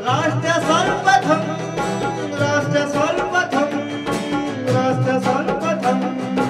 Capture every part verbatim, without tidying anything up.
राष्ट्र सर्वप्रथम राष्ट्र सर्वप्रथम राष्ट्र सर्वप्रथम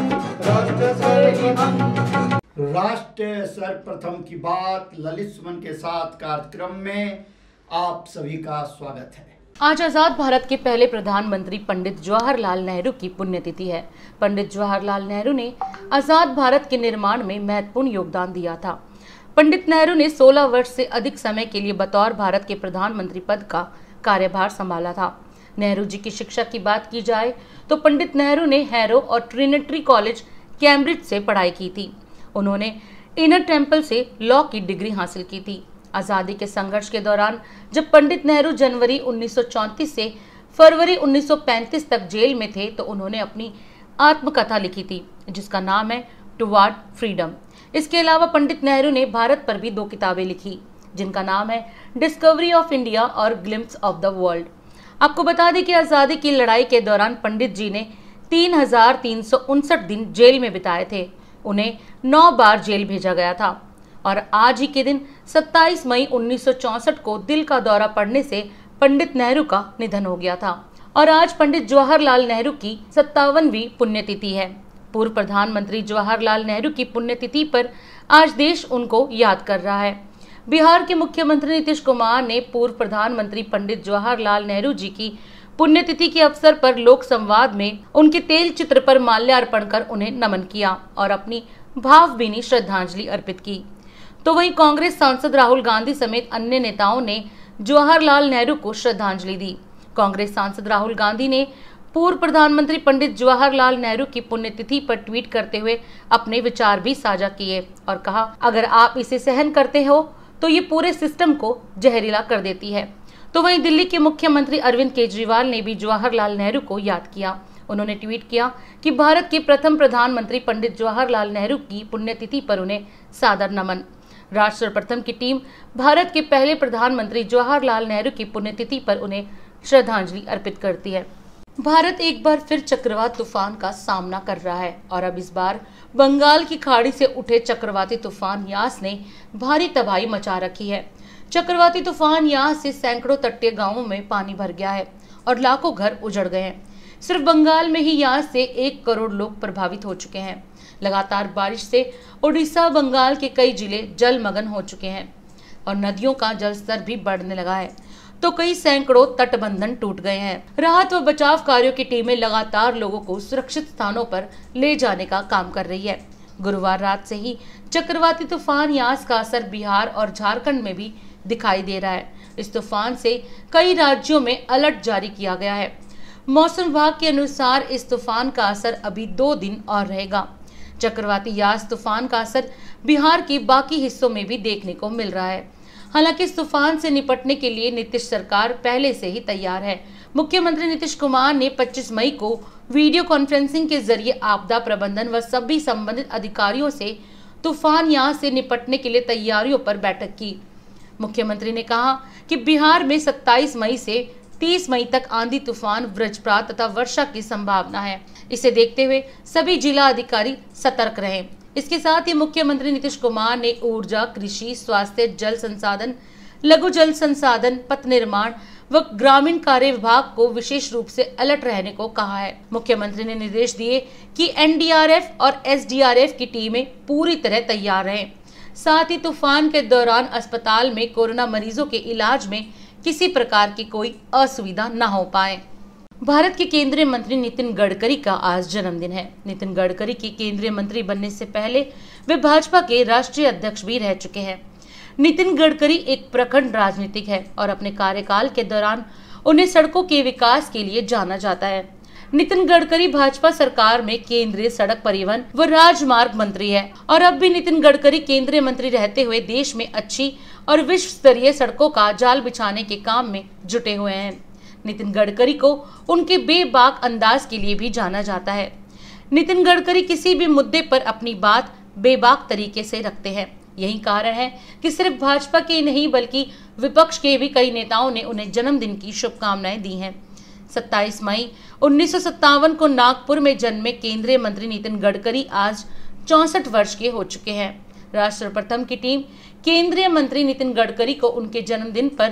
राष्ट्र सर्वप्रथम राष्ट्र सर्वप्रथम की बात ललित सुमन के साथ कार्यक्रम में आप सभी का स्वागत है। आज आजाद भारत के पहले प्रधानमंत्री पंडित जवाहरलाल नेहरू की पुण्यतिथि है। पंडित जवाहरलाल नेहरू ने आजाद भारत के निर्माण में महत्वपूर्ण योगदान दिया था। पंडित नेहरू ने सोलह वर्ष से अधिक समय के लिए बतौर भारत के प्रधानमंत्री पद का कार्यभार संभाला था। नेहरू जी की शिक्षा की बात की जाए तो पंडित नेहरू ने हैरो और ट्रिनिटी कॉलेज कैम्ब्रिज से पढ़ाई की थी। उन्होंने इनर टेम्पल से लॉ की डिग्री हासिल की थी। आज़ादी के संघर्ष के दौरान जब पंडित नेहरू जनवरी उन्नीस सौ चौंतीस से फरवरी उन्नीस सौ पैंतीस तक जेल में थे तो उन्होंने अपनी आत्मकथा लिखी थी जिसका नाम है टुवार्ड फ्रीडम। इसके अलावा पंडित नेहरू ने भारत पर भी दो किताबें लिखी जिनका नाम है डिस्कवरी ऑफ इंडिया और ग्लिम्प्स ऑफ द वर्ल्ड। आपको बता दें कि आज़ादी की लड़ाई के दौरान पंडित जी ने तीन हजार तीन सौ उनसठ दिन जेल में बिताए थे। उन्हें नौ बार जेल भेजा गया था और आज ही के दिन सत्ताईस मई उन्नीस सौ चौंसठ को दिल का दौरा पड़ने से पंडित नेहरू का निधन हो गया था और आज पंडित जवाहरलाल नेहरू की सत्तावनवीं पुण्यतिथि है। पूर्व प्रधानमंत्री जवाहरलाल नेहरू की पुण्यतिथि पर आज देश उनको याद कर रहा है। बिहार के मुख्यमंत्री नीतीश कुमार ने पूर्व प्रधानमंत्री पंडित जवाहरलाल नेहरू जी की पुण्यतिथि के अवसर पर लोक संवाद में उनके तेल चित्र पर माल्यार्पण कर उन्हें नमन किया और अपनी भावभीनी श्रद्धांजलि अर्पित की। तो वहीं कांग्रेस सांसद राहुल गांधी समेत अन्य नेताओं ने जवाहरलाल नेहरू को श्रद्धांजलि दी। कांग्रेस सांसद राहुल गांधी ने पूर्व प्रधानमंत्री पंडित जवाहरलाल नेहरू की पुण्यतिथि पर ट्वीट करते हुए अपने विचार भी साझा किए और कहा, अगर आप इसे सहन करते हो तो ये पूरे सिस्टम को जहरीला कर देती है। तो वहीं दिल्ली के मुख्यमंत्री अरविंद केजरीवाल ने भी जवाहरलाल नेहरू को याद किया। उन्होंने ट्वीट किया कि भारत के प्रथम प्रधानमंत्री पंडित जवाहरलाल नेहरू की पुण्यतिथि पर उन्हें सादर नमन। राष्ट्र प्रथम की टीम भारत के पहले प्रधानमंत्री जवाहरलाल नेहरू की पुण्यतिथि पर उन्हें श्रद्धांजलि अर्पित करती है। भारत एक बार फिर चक्रवात तूफान का सामना कर रहा है और अब इस बार बंगाल की खाड़ी से उठे चक्रवाती तूफान यास ने भारी तबाही मचा रखी है। चक्रवाती तूफान यास से सैकड़ों तटीय गांवों में पानी भर गया है और लाखों घर उजड़ गए हैं। सिर्फ बंगाल में ही यास से एक करोड़ लोग प्रभावित हो चुके हैं। लगातार बारिश से उड़ीसा बंगाल के कई जिले जलमग्न हो चुके हैं और नदियों का जलस्तर भी बढ़ने लगा है तो कई सैकड़ों तटबंधन टूट गए हैं। राहत व बचाव कार्यों की टीमें लगातार लोगों को सुरक्षित स्थानों पर ले जाने का काम कर रही है। गुरुवार रात से ही चक्रवाती तूफान यास का असर बिहार और झारखंड में भी दिखाई दे रहा है। इस तूफान से कई राज्यों में अलर्ट जारी किया गया है। मौसम विभाग के अनुसार इस तूफान का असर अभी दो दिन और रहेगा। चक्रवाती यास तूफान का असर बिहार के बाकी हिस्सों में भी देखने को मिल रहा है। हालांकि इस तूफान से निपटने के लिए नीतीश सरकार पहले से ही तैयार है। मुख्यमंत्री नीतीश कुमार ने पच्चीस मई को वीडियो कॉन्फ्रेंसिंग के जरिए आपदा प्रबंधन व सभी संबंधित अधिकारियों से तूफान यास से निपटने के लिए तैयारियों पर बैठक की। मुख्यमंत्री ने कहा कि बिहार में सत्ताईस मई से तीस मई तक आंधी तूफान, वज्रपात तथा वर्षा की संभावना है। इसे देखते हुए सभी जिला अधिकारी सतर्क रहें। इसके साथ ही मुख्यमंत्री नीतीश कुमार ने ऊर्जा, कृषि, स्वास्थ्य, जल संसाधन, लघु जल संसाधन, पथ निर्माण व ग्रामीण कार्य विभाग को विशेष रूप से अलर्ट रहने को कहा है। मुख्यमंत्री ने निर्देश दिए कि एन डी आर एफ और एस डी आर एफ की टीमें पूरी तरह तैयार रहें। साथ ही तूफान के दौरान अस्पताल में कोरोना मरीजों के इलाज में किसी प्रकार की कोई असुविधा न हो पाए। भारत के केंद्रीय मंत्री नितिन गडकरी का आज जन्मदिन है। नितिन गडकरी के केंद्रीय मंत्री बनने से पहले वे भाजपा के राष्ट्रीय अध्यक्ष भी रह चुके हैं। नितिन गडकरी एक प्रखर राजनीतिक है और अपने कार्यकाल के दौरान उन्हें सड़कों के विकास के लिए जाना जाता है। नितिन गडकरी भाजपा सरकार में केंद्रीय सड़क परिवहन व राजमार्ग मंत्री है और अब भी नितिन गडकरी केंद्रीय मंत्री रहते हुए देश में अच्छी और विश्व स्तरीय सड़कों का जाल बिछाने के काम में जुटे हुए हैं। नितिन गडकरी को उनके बेबाक अंदाज के लिए भी जाना जाता है। नितिन गडकरी किसी भी मुद्दे पर अपनी बात बेबाक तरीके से रखते हैं। यही कारण है कि सिर्फ भाजपा के नहीं बल्कि विपक्ष के भी कई नेताओं ने उन्हें जन्मदिन की शुभकामनाएं दी हैं। सत्ताईस मई उन्नीस सौ सत्तावन को नागपुर में जन्मे केंद्रीय मंत्री नितिन गडकरी आज चौसठ वर्ष के हो चुके हैं। राष्ट्र प्रथम की टीम केंद्रीय मंत्री नितिन गडकरी को उनके जन्मदिन पर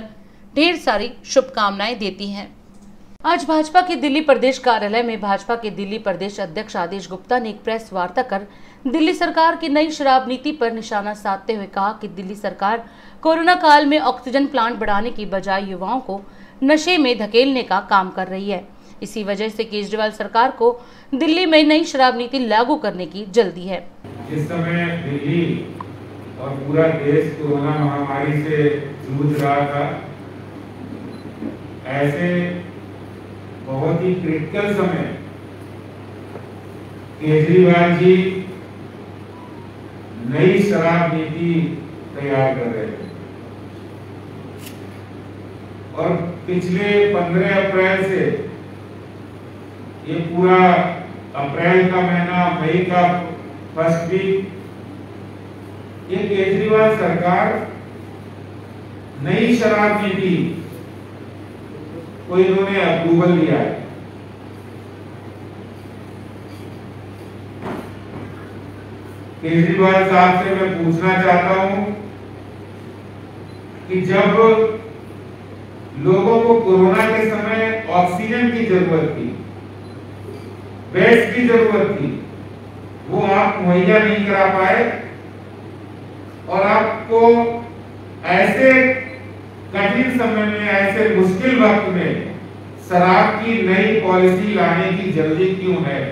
ढेर सारी शुभकामनाएं देती हैं। आज भाजपा के दिल्ली प्रदेश कार्यालय में भाजपा के दिल्ली प्रदेश अध्यक्ष आदेश गुप्ता ने एक प्रेस वार्ता कर दिल्ली सरकार की नई शराब नीति पर निशाना साधते हुए कहा कि दिल्ली सरकार कोरोना काल में ऑक्सीजन प्लांट बढ़ाने की बजाय युवाओं को नशे में धकेलने का काम कर रही है। इसी वजह से केजरीवाल सरकार को दिल्ली में नई शराब नीति लागू करने की जल्दी है। जिस समय दिल्ली और पूरा देश कोरोना महामारी से जूझ रहा था, ऐसे बहुत ही क्रिटिकल समय केजरीवाल जी नई शराब नीति तैयार कर रहे थे और पिछले पंद्रह अप्रैल से ये पूरा अप्रैल का महीना, मई का फर्स्ट वीक, ये केजरीवाल सरकार नई शराब नीति को इन्होंने अप्रूवल दिया है। केजरीवाल साहब से मैं पूछना चाहता हूं कि जब लोगों को कोरोना के समय ऑक्सीजन की जरूरत थी, बेड्स की जरूरत थी, वो आप मुहैया नहीं करा पाए और आपको ऐसे कठिन समय में, ऐसे मुश्किल वक्त में शराब की नई पॉलिसी लाने की जल्दी क्यों है?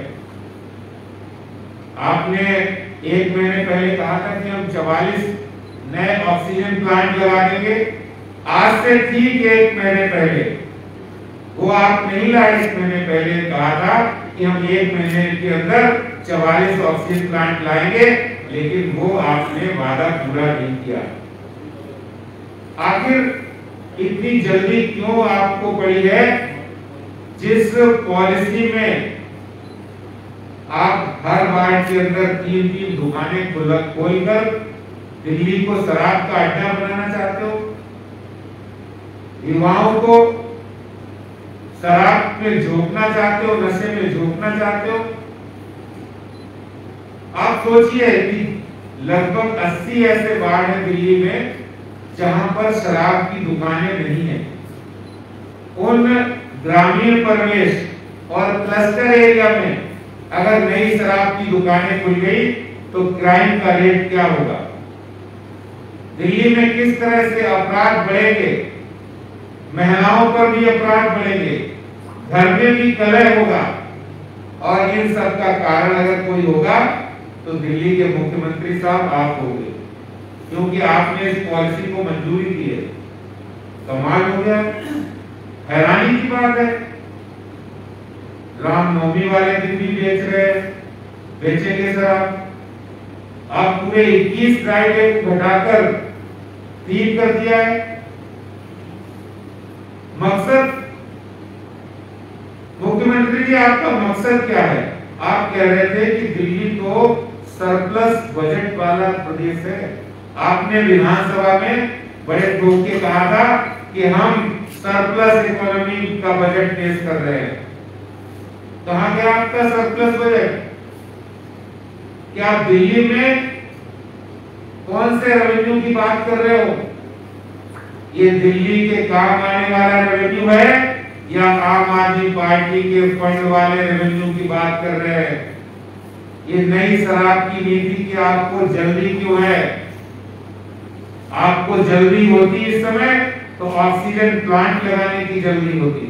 आपने एक महीने पहले कहा था कि हम चवालीस नए ऑक्सीजन प्लांट लगा देंगे। आज से ठीक एक महीने पहले वो आप नहीं लाए। एक महीने पहले कहा था कि हम एक महीने के अंदर चवालीस ऑक्सीजन प्लांट लाएंगे, लेकिन वो आपने वादा पूरा नहीं किया। आखिर इतनी जल्दी क्यों आपको पड़ी है? जिस पॉलिसी में आप हर वार्ड के अंदर तीन तीन दुकानें खोलकर दिल्ली को शराब का अड्डा बनाना चाहते हो, युवाओं को शराब में झोंकना चाहते हो, नशे में झोंकना चाहते हो। आप सोचिए कि लगभग अस्सी ऐसे वार्ड हैं दिल्ली में जहां पर शराब की दुकानें नहीं है। उन ग्रामीण परिवेश और क्लस्टर एरिया में अगर नई शराब की दुकानें खुल गई तो क्राइम का रेट क्या होगा? दिल्ली में किस तरह से अपराध बढ़ेंगे, महिलाओं पर भी अपराध बढ़ेंगे, घर में भी कलह होगा। और इन सब का कारण अगर कोई होगा तो दिल्ली के मुख्यमंत्री साहब आप होंगे, क्योंकि आपने इस पॉलिसी को मंजूरी दी है। कमाल हो गया, हैरानी की बात है। रामनवमी वाले दिन भी बेच रहे, बेचेंगे शराब। आप पूरे इक्कीस फ्राइडे को घटाकर तीन कर दिया है। मकसद, मुख्यमंत्री जी आपका मकसद क्या है? आप कह रहे थे कि दिल्ली तो सरप्लस बजट वाला प्रदेश है। आपने विधानसभा में बड़े ठोक के कहा था कि हम सरप्लस इकोनॉमी का बजट पेश कर रहे हैं। कहां गया आपका सरप्लस बजट? क्या आप दिल्ली में कौन से रेवेन्यू की बात कर रहे हो? ये दिल्ली के काम आने वाला रेवेन्यू है या आम आदमी पार्टी के फंड वाले रेवेन्यू की बात कर रहे हैं? ये नई शराब की नीति की आपको जल्दी क्यों है? आपको जल्दी होती इस समय तो ऑक्सीजन प्लांट लगाने की जल्दी होती।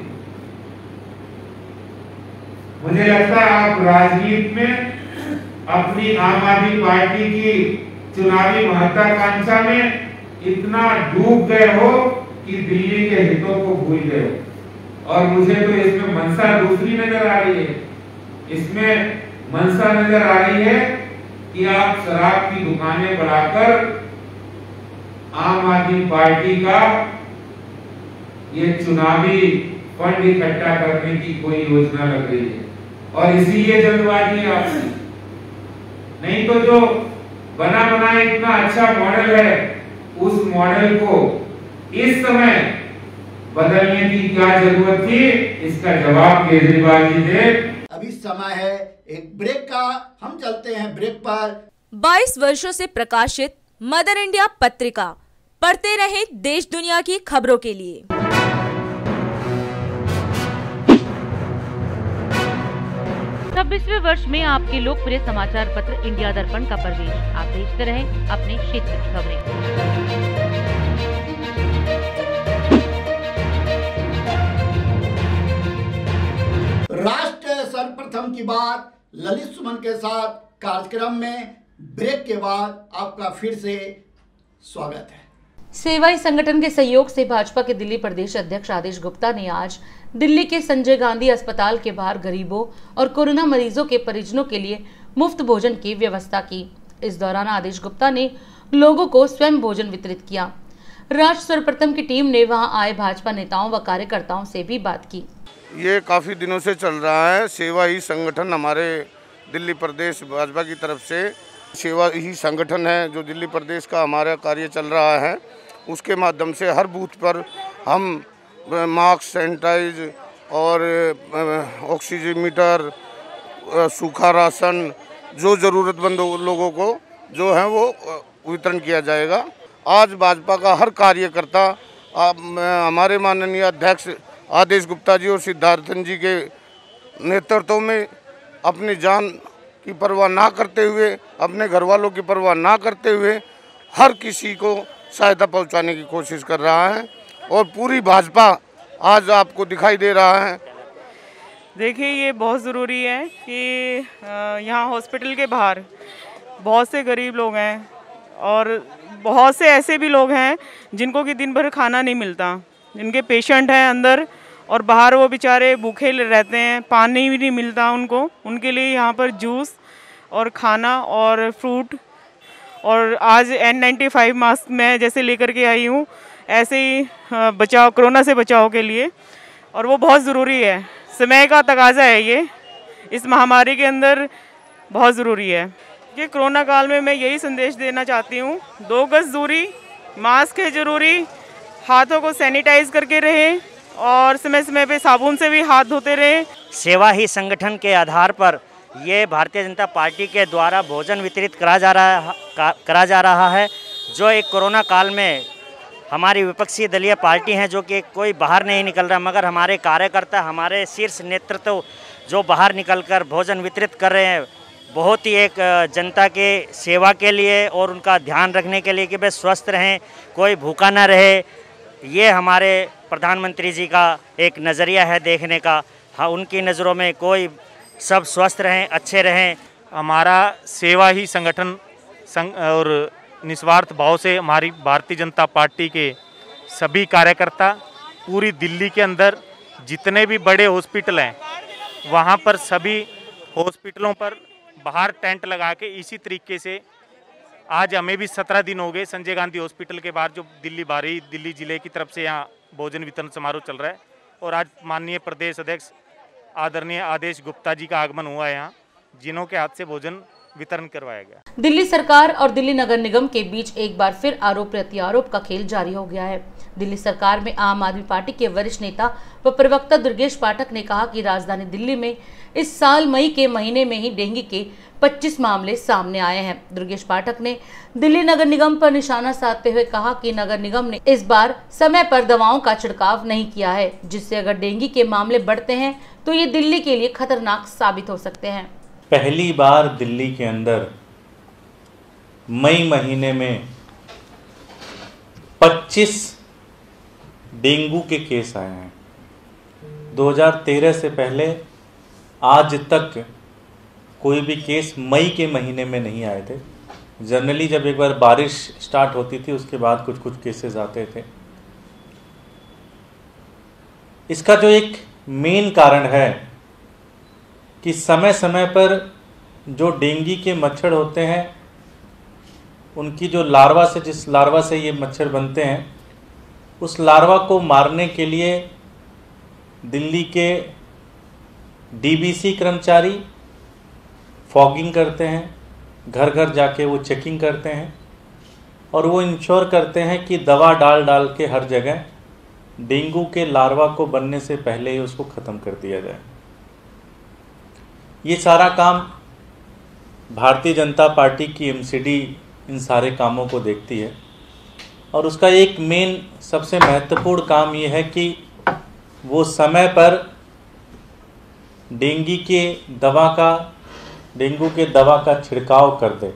मुझे लगता है आप राजनीति में अपनी आम आदमी पार्टी की चुनावी महत्वाकांक्षा में इतना डूब गए हो कि दिल्ली के हितों को भूल गए हो। और मुझे तो इसमें मंशा दूसरी नजर आ रही है। इसमें मंशा नजर आ रही है कि आप शराब की दुकानें बढ़ाकर आम आदमी पार्टी का ये चुनावी फंड इकट्ठा करने की कोई योजना लग रही है और इसीलिए जल्दबाजी है आपकी। नहीं तो जो बना बनाया इतना अच्छा मॉडल है, उस मॉडल को इस समय बदलने की क्या जरूरत थी, इसका जवाब केजरीवाल जी दे। अभी समय है एक ब्रेक का, हम चलते हैं ब्रेक पर। बाईस वर्षों से प्रकाशित मदर इंडिया पत्रिका, पढ़ते रहें देश दुनिया की खबरों के लिए। छब्बीसवें वर्ष में आपके लोकप्रिय समाचार पत्र इंडिया दर्पण का प्रवेश। आप देखते रहें अपने क्षेत्र की खबरें। राष्ट्र सर्वप्रथम की बात ललित सुमन के साथ कार्यक्रम में ब्रेक के बाद आपका फिर से स्वागत है। सेवाई संगठन के सहयोग से भाजपा के दिल्ली प्रदेश अध्यक्ष आदेश गुप्ता ने आज दिल्ली के संजय गांधी अस्पताल के बाहर गरीबों और कोरोना मरीजों के परिजनों के लिए मुफ्त भोजन की व्यवस्था की। इस दौरान आदेश गुप्ता ने लोगों को स्वयं भोजन वितरित किया। राष्ट्र सर्वप्रथम की टीम ने वहां आए भाजपा नेताओं व कार्यकर्ताओं से भी बात की। ये काफ़ी दिनों से चल रहा है। सेवा ही संगठन हमारे दिल्ली प्रदेश भाजपा की तरफ से सेवा ही संगठन है जो दिल्ली प्रदेश का हमारा कार्य चल रहा है। उसके माध्यम से हर बूथ पर हम मास्क, सैनिटाइज और ऑक्सीमीटर, सूखा राशन जो ज़रूरतमंद लोगों को जो है वो वितरण किया जाएगा। आज भाजपा का हर कार्यकर्ता हमारे माननीय अध्यक्ष आदेश गुप्ता जी और सिद्धार्थन जी के नेतृत्व में अपनी जान की परवाह ना करते हुए, अपने घर वालों की परवाह ना करते हुए हर किसी को सहायता पहुंचाने की कोशिश कर रहा है और पूरी भाजपा आज आपको दिखाई दे रहा है। देखिए, ये बहुत ज़रूरी है कि यहाँ हॉस्पिटल के बाहर बहुत से गरीब लोग हैं और बहुत से ऐसे भी लोग हैं जिनको कि दिन भर खाना नहीं मिलता, जिनके पेशेंट हैं अंदर और बाहर वो बेचारे भूखे रहते हैं, पानी भी नहीं मिलता उनको। उनके लिए यहाँ पर जूस और खाना और फ्रूट और आज एन नाइन्टी फाइव मास्क मैं जैसे लेकर के आई हूँ, ऐसे ही बचाव, कोरोना से बचाव के लिए, और वो बहुत ज़रूरी है। समय का तकाजा है, ये इस महामारी के अंदर बहुत ज़रूरी है। कि कोरोना काल में मैं यही संदेश देना चाहती हूँ, दो गज दूरी, मास्क है ज़रूरी, हाथों को सैनिटाइज करके रहें और समय समय पे साबुन से भी हाथ धोते रहें। सेवा ही संगठन के आधार पर ये भारतीय जनता पार्टी के द्वारा भोजन वितरित करा जा रहा है करा जा रहा है जो एक कोरोना काल में हमारी विपक्षी दलीय पार्टी हैं जो कि कोई बाहर नहीं निकल रहा, मगर हमारे कार्यकर्ता, हमारे शीर्ष नेतृत्व जो बाहर निकलकर भोजन वितरित कर रहे हैं, बहुत ही एक जनता के सेवा के लिए और उनका ध्यान रखने के लिए कि वे स्वस्थ रहें, कोई भूखा ना रहे। ये हमारे प्रधानमंत्री जी का एक नज़रिया है देखने का। हाँ, उनकी नज़रों में कोई सब स्वस्थ रहें, अच्छे रहें। हमारा सेवा ही संगठन संग और निस्वार्थ भाव से हमारी भारतीय जनता पार्टी के सभी कार्यकर्ता पूरी दिल्ली के अंदर जितने भी बड़े हॉस्पिटल हैं वहाँ पर सभी हॉस्पिटलों पर बाहर टेंट लगा के इसी तरीके से आज हमें भी सत्रह दिन हो गए संजय गांधी हॉस्पिटल के बाहर जो दिल्ली बाहरी दिल्ली जिले की तरफ से यहाँ भोजन वितरण समारोह चल रहा है और आज माननीय प्रदेश अध्यक्ष आदरणीय आदेश गुप्ता जी का आगमन हुआ है यहाँ, जिन्हों के हाथ से भोजन वितरण करवाया गया। दिल्ली सरकार और दिल्ली नगर निगम के बीच एक बार फिर आरोप प्रत्यारोप का खेल जारी हो गया है। दिल्ली सरकार में आम आदमी पार्टी के वरिष्ठ नेता व प्रवक्ता दुर्गेश पाठक ने कहा कि राजधानी दिल्ली में इस साल मई के महीने में ही डेंगू के पच्चीस मामले सामने आए हैं। दुर्गेश पाठक ने दिल्ली नगर निगम पर निशाना साधते हुए कहा कि नगर निगम ने इस बार समय पर दवाओं का छिड़काव नहीं किया है, जिससे अगर डेंगू के मामले बढ़ते हैं तो ये दिल्ली के लिए खतरनाक साबित हो सकते हैं। पहली बार दिल्ली के अंदर मई महीने में पच्चीस डेंगू के केस आए हैं। दो हज़ार तेरह से पहले आज तक कोई भी केस मई के महीने में नहीं आए थे। जनरली जब एक बार बारिश स्टार्ट होती थी उसके बाद कुछ कुछ केसेस आते थे। इसका जो एक मेन कारण है कि समय समय पर जो डेंगू के मच्छर होते हैं उनकी जो लार्वा से जिस लार्वा से ये मच्छर बनते हैं उस लार्वा को मारने के लिए दिल्ली के डीबीसी कर्मचारी फॉगिंग करते हैं, घर घर जाके वो चेकिंग करते हैं और वो इंश्योर करते हैं कि दवा डाल डाल के हर जगह डेंगू के लार्वा को बनने से पहले ही उसको ख़त्म कर दिया जाए। ये सारा काम भारतीय जनता पार्टी की एमसीडी इन सारे कामों को देखती है और उसका एक मेन सबसे महत्वपूर्ण काम ये है कि वो समय पर डेंगू के दवा का डेंगू के दवा का छिड़काव कर दे।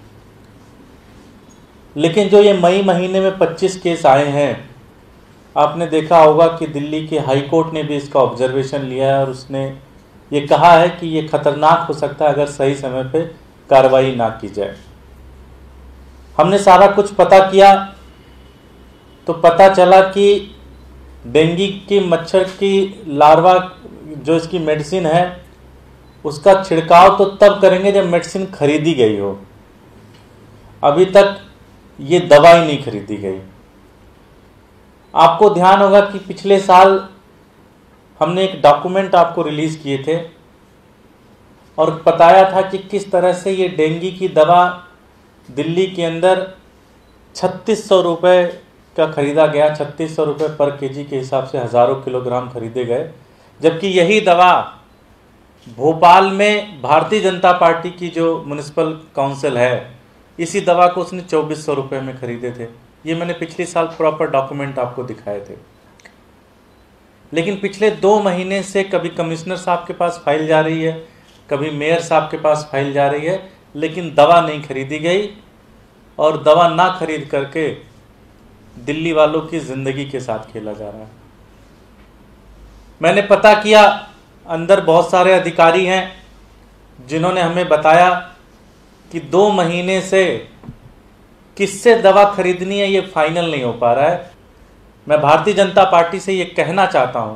लेकिन जो ये मई महीने में पच्चीस केस आए हैं, आपने देखा होगा कि दिल्ली के हाई कोर्ट ने भी इसका ऑब्जर्वेशन लिया है और उसने ये कहा है कि ये खतरनाक हो सकता है अगर सही समय पे कार्रवाई ना की जाए। हमने सारा कुछ पता किया तो पता चला कि डेंगू की मच्छर की लार्वा जो इसकी मेडिसिन है उसका छिड़काव तो तब करेंगे जब मेडिसिन खरीदी गई हो। अभी तक ये दवाई नहीं खरीदी गई। आपको ध्यान होगा कि पिछले साल हमने एक डॉक्यूमेंट आपको रिलीज किए थे और बताया था कि किस तरह से ये डेंगू की दवा दिल्ली के अंदर छत्तीस सौ रुपये का खरीदा गया। छत्तीस सौ रुपये पर केजी के हिसाब से हज़ारों किलोग्राम खरीदे गए, जबकि यही दवा भोपाल में भारतीय जनता पार्टी की जो म्युनिसिपल काउंसिल है इसी दवा को उसने चौबीस सौ रुपये में खरीदे थे। ये मैंने पिछले साल प्रॉपर डॉक्यूमेंट आपको दिखाए थे। लेकिन पिछले दो महीने से कभी कमिश्नर साहब के पास फाइल जा रही है, कभी मेयर साहब के पास फाइल जा रही है, लेकिन दवा नहीं खरीदी गई और दवा ना खरीद करके दिल्ली वालों की जिंदगी के साथ खेला जा रहा है। मैंने पता किया, अंदर बहुत सारे अधिकारी हैं जिन्होंने हमें बताया कि दो महीने से किससे दवा खरीदनी है ये फाइनल नहीं हो पा रहा है। मैं भारतीय जनता पार्टी से ये कहना चाहता हूं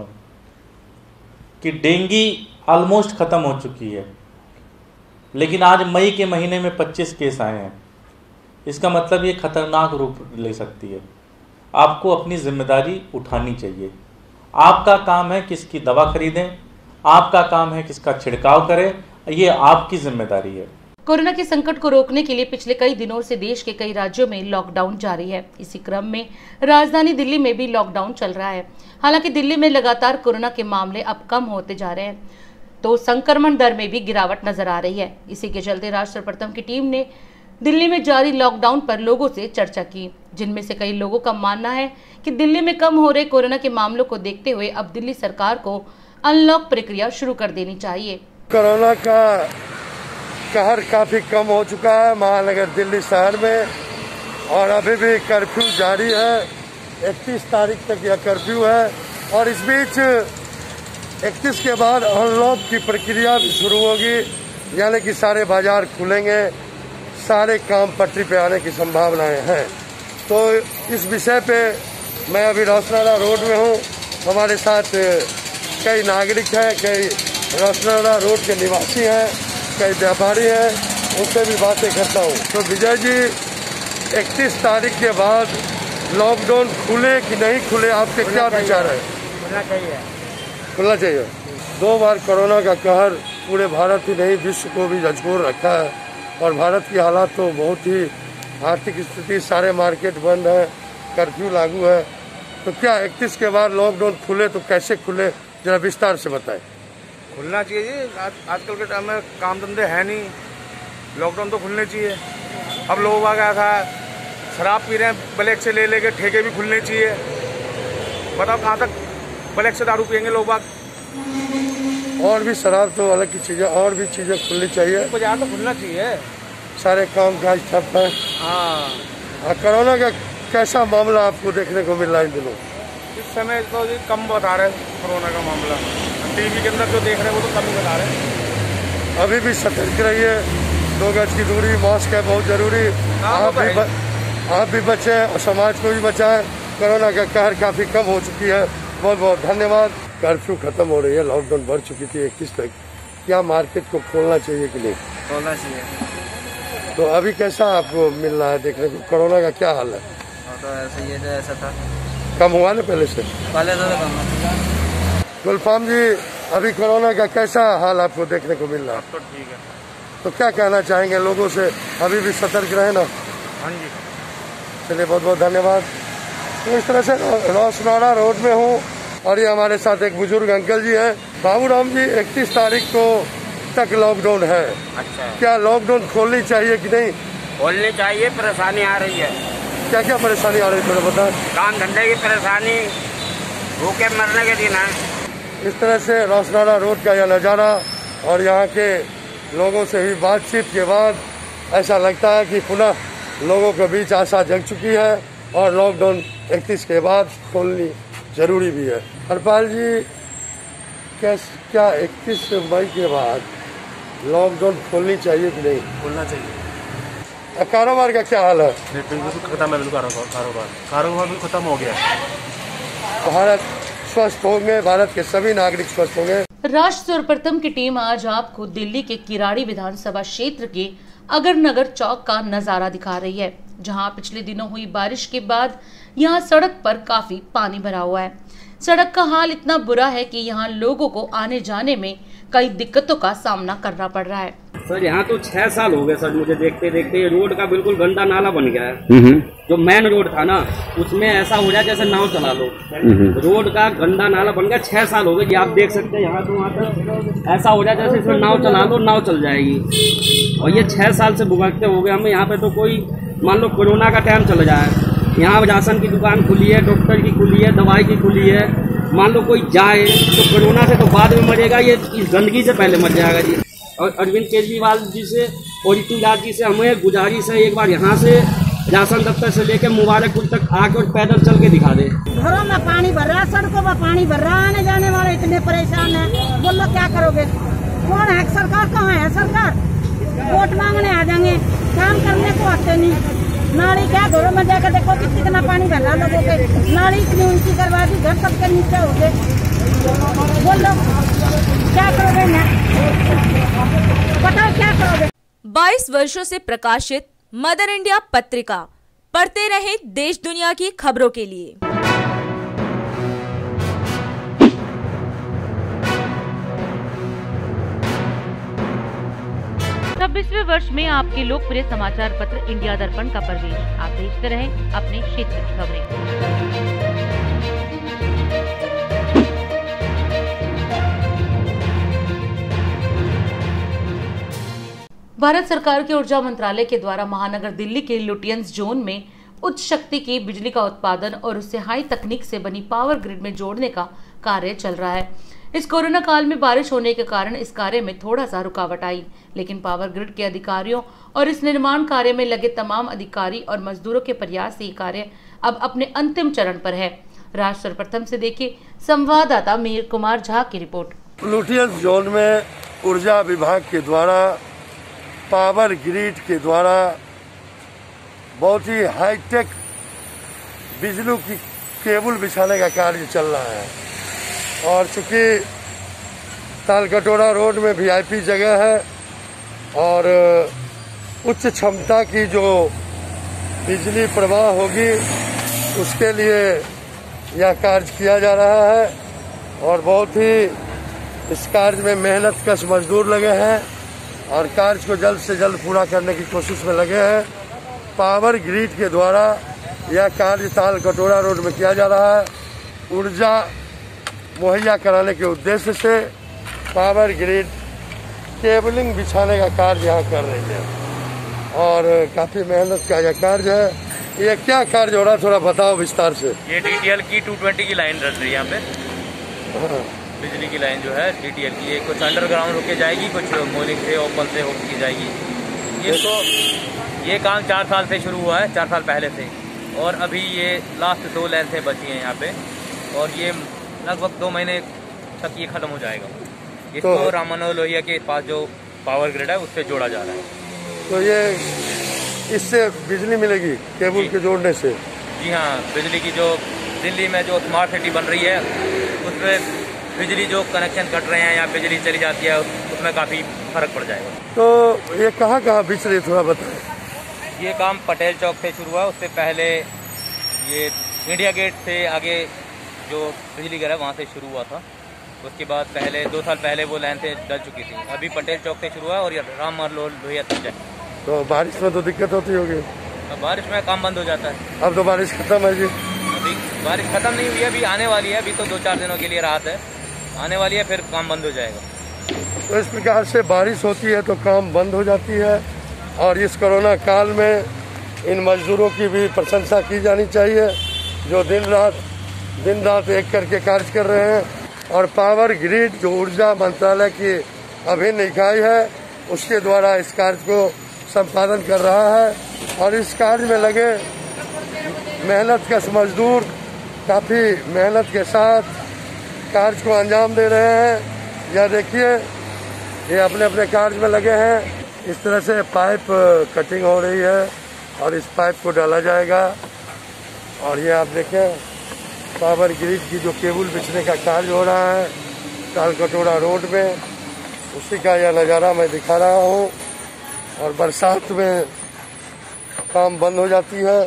कि डेंगू ऑलमोस्ट खत्म हो चुकी है, लेकिन आज मई के महीने में पच्चीस केस आए हैं। इसका मतलब ये खतरनाक रूप ले सकती है। आपको अपनी जिम्मेदारी उठानी चाहिए। आपका काम है किसकी दवा खरीदें, आपका काम है किसका छिड़काव करें, ये आपकी जिम्मेदारी है। कोरोना के संकट को रोकने के लिए पिछले कई दिनों से देश के कई राज्यों में लॉकडाउन जारी है। इसी क्रम में राजधानी दिल्ली में भी लॉकडाउन चल रहा है। हालांकि दिल्ली में लगातार कोरोना के मामले अब कम होते जा रहे हैं, तो संक्रमण दर में भी गिरावट नजर आ रही है। इसी के चलते राष्ट्र प्रथम की टीम ने दिल्ली में जारी लॉकडाउन पर लोगों से चर्चा की, जिनमें से कई लोगों का मानना है कि दिल्ली में कम हो रहे कोरोना के मामलों को देखते हुए अब दिल्ली सरकार को अनलॉक प्रक्रिया शुरू कर देनी चाहिए। कोरोना का कहर काफी कम हो चुका है महानगर दिल्ली शहर में, और अभी भी कर्फ्यू जारी है। इकतीस तारीख तक यह कर्फ्यू है और इस बीच इकतीस के बाद अनलॉक की प्रक्रिया भी शुरू होगी, यानी कि सारे बाजार खुलेंगे, सारे काम पटरी पे आने की संभावनाएं हैं। तो इस विषय पे मैं अभी रोशनारा रोड में हूँ। हमारे साथ कई नागरिक हैं, कई रोशनारा रोड के निवासी हैं, कई व्यापारी हैं, उनसे भी बातें करता हूँ। तो विजय जी, इकतीस तारीख के बाद लॉकडाउन खुले कि नहीं खुले, आपके क्या विचार है? खुलना चाहिए। खुलना चाहिए। दो बार कोरोना का कहर पूरे भारत ही नहीं विश्व को भी झकझोर रखा है और भारत की हालात तो बहुत ही आर्थिक स्थिति, सारे मार्केट बंद है, कर्फ्यू लागू है। तो क्या इकतीस के बाद लॉकडाउन खुले तो कैसे खुले, जरा विस्तार से बताएं। खुलना चाहिए जी। आज आजकल के टाइम में काम धंधे है नहीं, लॉकडाउन तो खुलने चाहिए। अब लोग आ गया था शराब पी रहे हैं, ब्लैक से ले लेके ठेके भी खुलने चाहिए। बताओ कहाँ तक ब्लैक से दारू पियेंगे लोग बाग। और भी शराब तो अलग की चीजें, और भी चीजें खुलनी चाहिए। बाजार तो खुलना चाहिए, सारे काम काज ठप है। हाँ, कोरोना का कैसा मामला आपको देखने को मिल रहा है इन दिनों? इस समय तो जी कम बता रहे हैं कोरोना का मामला। टीवी के अंदर जो देख रहे हैं वो तो कम ही बता रहे हैं। अभी भी सतर्क रहिए, दो गज की दूरी, मास्क है बहुत जरूरी। आप भी ब, आप भी बचें और समाज को भी बचाएं। कोरोना का कहर काफी कम हो चुकी है। बहुत बहुत धन्यवाद। कर्फ्यू खत्म हो रही है, लॉकडाउन बढ़ चुकी थी इक्कीस तक। क्या मार्केट को खोलना चाहिए कि नहीं? खोलना चाहिए। तो अभी कैसा आपको मिल रहा है देखने को, कोरोना का क्या हाल है? तो ऐसा ही है, ऐसा था। कम हुआ ना पहले से? पहले से तो कम। गुलफाम जी, अभी कोरोना का कैसा हाल आपको देखने को मिल रहा है? तो ठीक है। तो क्या कहना चाहेंगे लोगों से, अभी भी सतर्क रहे ना? हाँ जी। चलिए, बहुत बहुत धन्यवाद। तो इस तरह से रोशनारा रोड में हूँ और ये हमारे साथ एक बुजुर्ग अंकल जी हैं। बाबूराम जी, इकतीस तारीख को तक लॉकडाउन है। अच्छा, क्या लॉकडाउन खोलनी चाहिए कि नहीं? खोलनी चाहिए। परेशानी आ रही है। क्या क्या परेशानी आ रही है थोड़ा बता। काम धंधे की परेशानी, भूखे मरने के दिन है। इस तरह से रोशनारा रोड का यह नज़ारा और यहाँ के लोगों से हुई बातचीत के बाद ऐसा लगता है कि पुनः लोगों के बीच आशा जग चुकी है और लॉकडाउन इकतीस के बाद खोलनी जरूरी भी है। हरपाल जी, कैस क्या इकतीस मई के बाद लॉकडाउन खोलनी चाहिए कि नहीं? खोलना चाहिए। कारोबार का क्या हाल है? बिल्कुल खत्म है, बिल्कुल कारोबार कारोबार भी खत्म हो गया। भारत स्वस्थ होंगे, भारत के सभी नागरिक स्वस्थ होंगे। राष्ट्र सर्वप्रथम की टीम आज आपको दिल्ली के किराड़ी विधानसभा क्षेत्र के अगरनगर चौक का नजारा दिखा रही है, जहां पिछले दिनों हुई बारिश के बाद यहां सड़क पर काफी पानी भरा हुआ है। सड़क का हाल इतना बुरा है कि यहां लोगों को आने जाने में कई दिक्कतों का सामना करना पड़ रहा है। सर यहाँ तो छह साल हो गए सर मुझे देखते देखते ये रोड का बिल्कुल गंदा नाला बन गया है। जो मेन रोड था ना उसमें ऐसा हो जाए जैसे नाव चला लो। रोड का गंदा नाला बन गया, छह साल हो गए। आप देख सकते हैं यहाँ तो वहाँ तक ऐसा हो जाए जैसे इसमें नाव चला लो नाव चल जाएगी। और ये छह साल से भुगतते हो गए हमें। यहाँ पे तो कोई मान लो कोरोना का टाइम चल जाए, यहाँ राशन की दुकान खुली है, डॉक्टर की खुली है, दवाई की खुली है, मान लो कोई जाए तो कोरोना से तो बाद में मरेगा, ये इस गंदगी से पहले मर जाएगा जी। और अरविंद केजरीवाल जी से पॉजिटिव राज जी से हमें गुजारिश है, एक बार यहाँ से राशन दफ्तर से लेकर मुबारकपुर तक आके और पैदल चल के दिखा दे। घरों में पानी भर रहा है, सड़कों में पानी भर रहा है, आने जाने वाले इतने परेशान हैं। बोलो क्या करोगे? कौन है सरकार? कहाँ है सरकार? वोट मांगने आ जाएंगे, काम करने को आते नहीं। नाली क्या घरों में जाकर देखो कि कितना पानी भर रहा लोगों के। नाली इतनी ऊंची करवा दी, घर सबके नीचे हो गए। बोलो क्या करोगे? बताओ क्या करोगे? बाईस वर्षों से प्रकाशित मदर इंडिया पत्रिका पढ़ते रहे देश दुनिया की खबरों के लिए। छब्बीसवें वर्ष में आपके लोकप्रिय समाचार पत्र इंडिया दर्पण का प्रवेश। आप भेजते रहें अपने क्षेत्र की खबरें। भारत सरकार के ऊर्जा मंत्रालय के द्वारा महानगर दिल्ली के लुटियंस जोन में उच्च शक्ति की बिजली का उत्पादन और उसे हाई तकनीक से बनी पावर ग्रिड में जोड़ने का कार्य चल रहा है। इस कोरोना काल में बारिश होने के कारण इस कार्य में थोड़ा सा रुकावट आई, लेकिन पावर ग्रिड के अधिकारियों और इस निर्माण कार्य में लगे तमाम अधिकारी और मजदूरों के प्रयास से ये कार्य अब अपने अंतिम चरण पर है। राष्ट्र सर्वप्रथम से देखिए संवाददाता मीर कुमार झा की रिपोर्ट। लुटियंस जोन में ऊर्जा विभाग के द्वारा पावर ग्रिड के द्वारा बहुत ही हाईटेक बिजली की केबल बिछाने का कार्य चल रहा है। और चूंकि तालकटोरा रोड में वीआईपी जगह है और उच्च क्षमता की जो बिजली प्रवाह होगी उसके लिए यह कार्य किया जा रहा है और बहुत ही इस कार्य में मेहनत कश मजदूर लगे हैं और कार्य को जल्द से जल्द पूरा करने की कोशिश में लगे हैं। पावर ग्रिड के द्वारा यह कार्य तालकटोरा रोड में किया जा रहा है। ऊर्जा मुहैया कराने के उद्देश्य से पावर ग्रिड केबलिंग बिछाने का कार्य यहाँ कर रही है और काफ़ी मेहनत का यह कार्य है। ये क्या कार्य हो रहा है थोड़ा बताओ विस्तार से। ये डीटीएल की टू ट्वेंटी की लाइन रह रही है यहाँ पे। हाँ। बिजली की लाइन जो है डीटीएल की, ये कुछ अंडरग्राउंड होके जाएगी, कुछ मोलिंग से ओपन से होके जाएगी। इसको ये काम चार साल से शुरू हुआ है, चार साल पहले से, और अभी ये लास्ट दो लेंथें बची हैं यहाँ पे और ये लगभग दो महीने तक ये खत्म हो जाएगा। इसको तो राम मनोहर लोहिया के पास जो पावर ग्रिड है उससे जोड़ा जा रहा है। तो ये इससे बिजली मिलेगी केबल के जोड़ने से? जी हाँ, बिजली की जो दिल्ली में जो स्मार्ट सिटी बन रही है उसमें बिजली जो कनेक्शन कट रहे हैं या बिजली चली जाती है उसमें काफ़ी फर्क पड़ जाएगा। तो ये कहाँ कहाँ बिछ रही थोड़ा बताएं। ये काम पटेल चौक से शुरू हुआ, उससे पहले ये इंडिया गेट से आगे जो बिजली घर है वहाँ से शुरू हुआ था। उसके बाद पहले दो साल पहले वो लाइन से डल चुकी थी। अभी पटेल चौक से शुरू हुआ और ये राम मनोहर लोहिया तक जाए। तो बारिश में तो दिक्कत होती होगी? अब बारिश में काम बंद हो जाता है। अब तो बारिश खत्म है जी? अभी बारिश खत्म नहीं हुई है, अभी आने वाली है। अभी तो दो चार दिनों के लिए राहत है, आने वाली है, फिर काम बंद हो जाएगा। तो इस प्रकार से बारिश होती है तो काम बंद हो जाती है और इस कोरोना काल में इन मजदूरों की भी प्रशंसा की जानी चाहिए जो दिन रात दिन रात एक करके कार्य कर रहे हैं। और पावर ग्रिड जो ऊर्जा मंत्रालय की अभिन्न इकाई है उसके द्वारा इस कार्य को संपादन कर रहा है। और इस कार्य में लगे मेहनतकश मजदूर काफ़ी मेहनत के साथ कार्य को अंजाम दे रहे हैं। यह देखिए, ये अपने अपने कार्य में लगे हैं। इस तरह से पाइप कटिंग हो रही है और इस पाइप को डाला जाएगा। और ये आप देखें, पावर ग्रिड की जो केबल बिछने का कार्य हो रहा है तालकटोरा रोड में, उसी का यह नज़ारा मैं दिखा रहा हूँ। और बरसात में काम बंद हो जाती है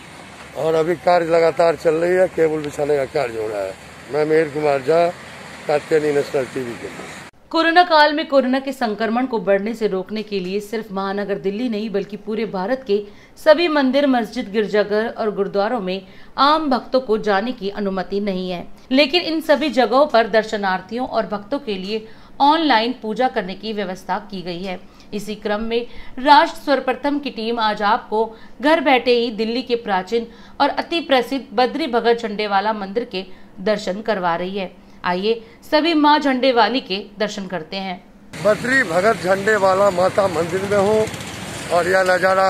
और अभी कार्य लगातार चल रही है, केबल बिछाने का कार्य हो रहा है। मैं मिहिर कुमार झा, कात्यायनी नेशनल टीवी के लिए। कोरोना काल में कोरोना के संक्रमण को बढ़ने से रोकने के लिए सिर्फ महानगर दिल्ली नहीं बल्कि पूरे भारत के सभी मंदिर, मस्जिद, गिरजाघर और गुरुद्वारों में आम भक्तों को जाने की अनुमति नहीं है। लेकिन इन सभी जगहों पर दर्शनार्थियों और भक्तों के लिए ऑनलाइन पूजा करने की व्यवस्था की गई है। इसी क्रम में राष्ट्र सर्वप्रथम की टीम आज आपको घर बैठे ही दिल्ली के प्राचीन और अति प्रसिद्ध बद्री भगत झंडेवाला मंदिर के दर्शन करवा रही है। आइए सभी माँ झंडेवाली के दर्शन करते हैं। बद्री भगत झंडेवाला माता मंदिर में हूँ और यह नज़ारा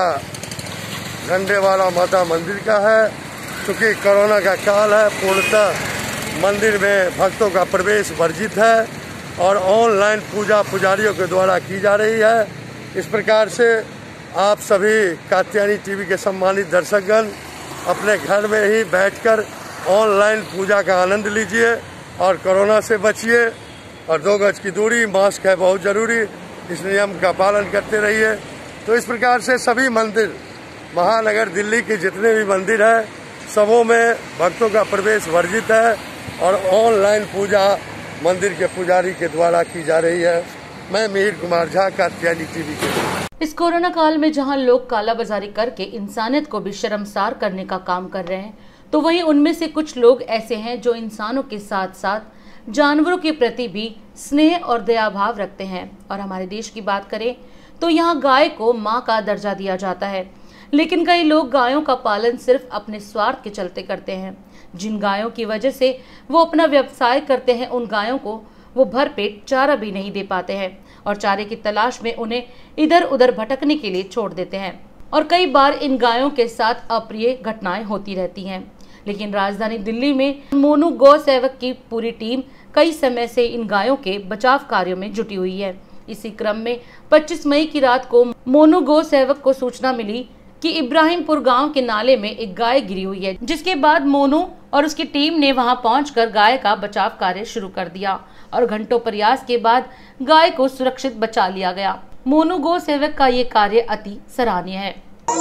झंडेवाला माता मंदिर का है। क्योंकि कोरोना का काल है, पूर्णतः मंदिर में भक्तों का प्रवेश वर्जित है और ऑनलाइन पूजा पुजारियों के द्वारा की जा रही है। इस प्रकार से आप सभी कात्यायनी टीवी के सम्मानित दर्शकगण अपने घर में ही बैठकर ऑनलाइन पूजा का आनंद लीजिए और कोरोना से बचिए। और दो गज की दूरी, मास्क है बहुत ज़रूरी, इस नियम का पालन करते रहिए। तो इस प्रकार से सभी मंदिर, महानगर दिल्ली के जितने भी मंदिर हैं, सबों में भक्तों का प्रवेश वर्जित है और ऑनलाइन पूजा मंदिर के पुजारी के द्वारा की जा रही है। मैं मिहिर कुमार झा, कात्यायनी टीवी के। इस कोरोना काल में जहां लोग कालाबाजारी करके इंसानियत को भी शर्मसार करने का काम कर रहे हैं, तो वहीं उनमें से कुछ लोग ऐसे हैं जो इंसानों के साथ साथ जानवरों के प्रति भी स्नेह और दया भाव रखते हैं। और हमारे देश की बात करें तो यहाँ गाय को माँ का दर्जा दिया जाता है, लेकिन कई लोग गायों का पालन सिर्फ अपने स्वार्थ के चलते करते हैं। जिन गायों की वजह से वो अपना व्यवसाय करते हैं, उन गायों को वो भरपेट चारा भी नहीं दे पाते हैं और चारे की तलाश में उन्हें इधर उधर भटकने के लिए छोड़ देते हैं। और कई बार इन गायों के साथ अप्रिय घटनाएं होती रहती हैं। लेकिन राजधानी दिल्ली में मोनू गौ सेवक की पूरी टीम कई समय से इन गायों के बचाव कार्यों में जुटी हुई है। इसी क्रम में पच्चीस मई की रात को मोनू गौ सेवक को सूचना मिली कि इब्राहिमपुर गांव के नाले में एक गाय गिरी हुई है, जिसके बाद मोनू और उसकी टीम ने वहां पहुंचकर गाय का बचाव कार्य शुरू कर दिया और घंटों प्रयास के बाद गाय को सुरक्षित बचा लिया गया। मोनू गौ सेवक का ये कार्य अति सराहनीय है।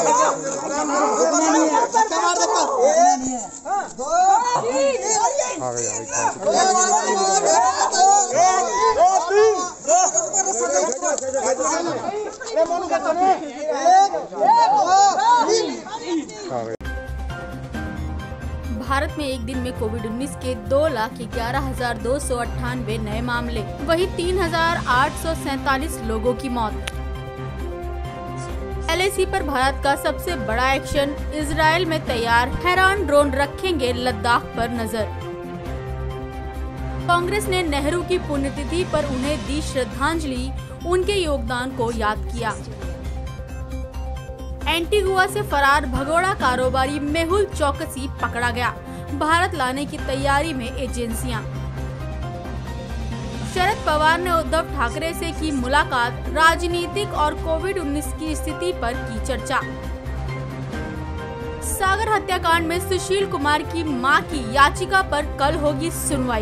भारत में एक दिन में कोविड उन्नीस के दो लाख ग्यारह हजार दो सौ अट्ठानवे नए मामले, वहीं तीन हजार आठ सौ सैतालीस लोगों की मौत। एल ए सी पर भारत का सबसे बड़ा एक्शन, इजराइल में तैयार हैरान ड्रोन रखेंगे लद्दाख पर नजर। कांग्रेस ने नेहरू की पुण्यतिथि पर उन्हें दी श्रद्धांजलि, उनके योगदान को याद किया। एंटीगुआ से फरार भगोड़ा कारोबारी मेहुल चौकसी पकड़ा गया, भारत लाने की तैयारी में एजेंसियां। शरद पवार ने उद्धव ठाकरे से की मुलाकात, राजनीतिक और कोविड उन्नीस की स्थिति पर की चर्चा। सागर हत्याकांड में सुशील कुमार की मां की याचिका पर कल होगी सुनवाई।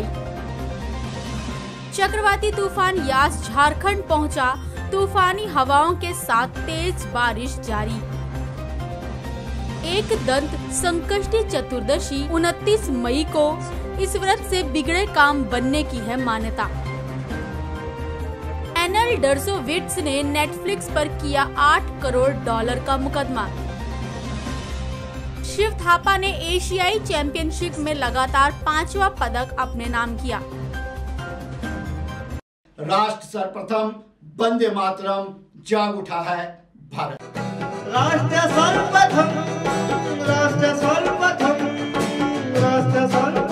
चक्रवाती तूफान यास झारखंड पहुंचा, तूफानी हवाओं के साथ तेज बारिश जारी। एक दंत संकष्टी चतुर्दशी उनतीस मई को, इस व्रत से बिगड़े काम बनने की है मान्यता। एनएल डर्सोविट्स ने नेटफ्लिक्स पर किया आठ करोड़ डॉलर का मुकदमा। शिव थापा ने एशियाई चैंपियनशिप में लगातार पांचवा पदक अपने नाम किया। राष्ट्र सर्वप्रथम, वंदे मातरम, जाग उठा है भारत। राष्ट्र सर्वप्रथम, राष्ट्र सर्वप्रथम, राष्ट्र सर्वप्रथम।